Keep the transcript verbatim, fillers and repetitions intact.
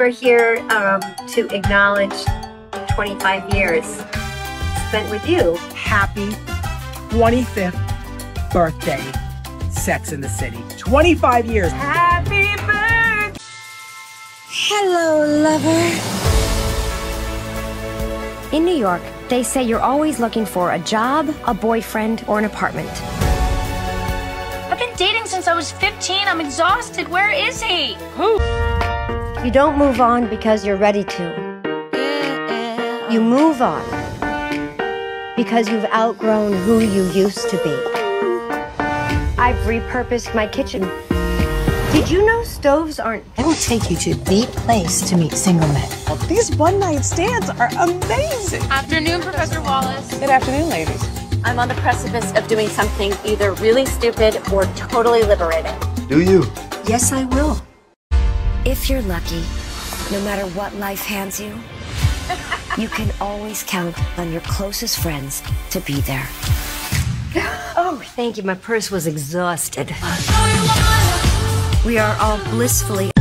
We're here um, to acknowledge twenty-five years spent with you. Happy twenty-fifth birthday, Sex and the City. twenty-five years. Happy birthday! Hello, lover. In New York, they say you're always looking for a job, a boyfriend, or an apartment. I've been dating since I was fifteen. I'm exhausted. Where is he? Who? You don't move on because you're ready to. You move on because you've outgrown who you used to be. I've repurposed my kitchen. Did you know stoves aren't... I will take you to the place to meet single men. Well, these one-night stands are amazing. Afternoon, Professor Wallace. Good afternoon, ladies. I'm on the precipice of doing something either really stupid or totally liberating. Do you? Yes, I will. If you're lucky, no matter what life hands you, you can always count on your closest friends to be there. Oh, thank you. My purse was exhausted. We are all blissfully